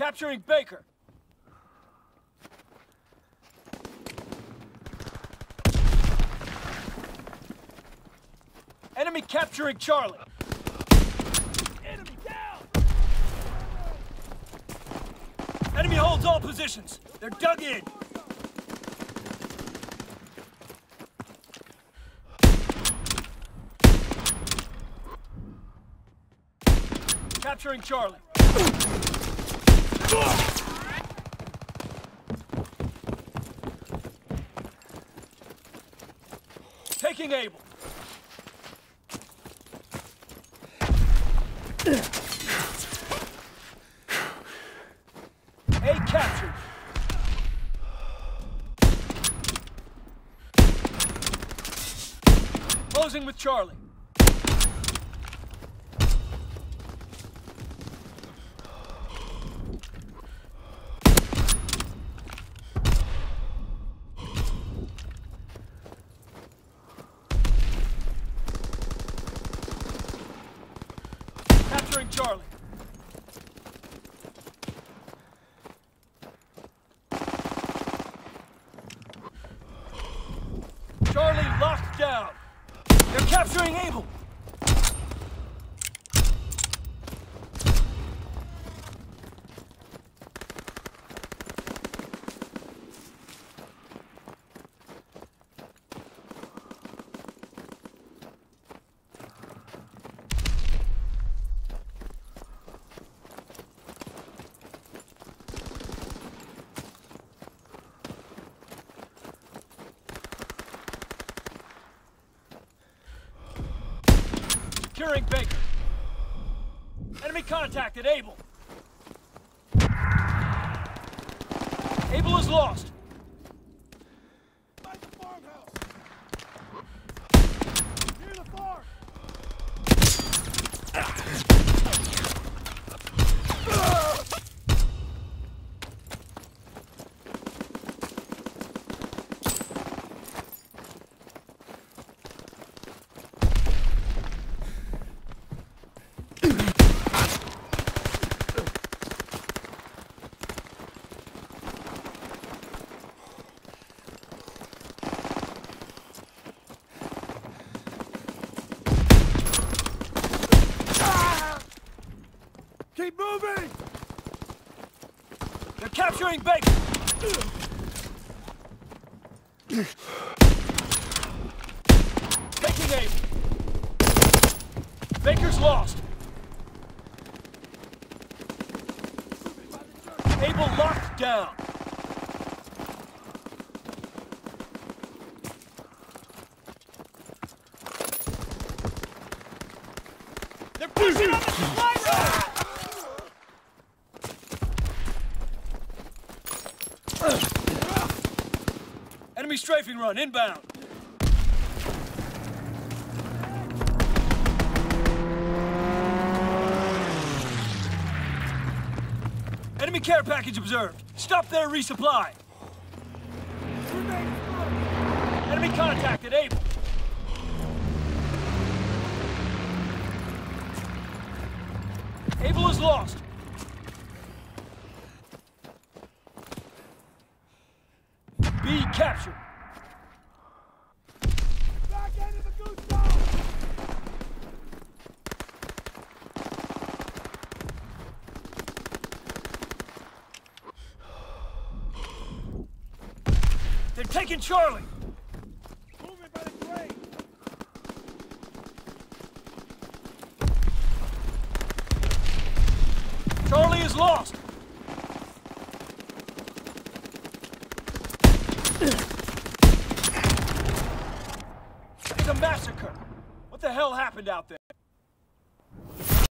Capturing Baker. Enemy capturing Charlie. Enemy down! Enemy holds all positions. They're dug in. Capturing Charlie. Taking Able. A captured. Closing with Charlie. Capturing Charlie. Charlie locked down. They're capturing Able. Securing Baker. Enemy contacted Able. Able is lost. By the farmhouse. Near the farm. Keep moving! They're capturing Baker! Taking aim! Baker's lost! Able locked down! They're pushing on the supply road! Enemy strafing run, inbound. Enemy care package observed. Stop their resupply. Enemy contacted, Able. Able is lost. B captured. Back end of the goose dog. They're taking Charlie. Moving by the crane. Charlie is lost. It's a massacre. What the hell happened out there?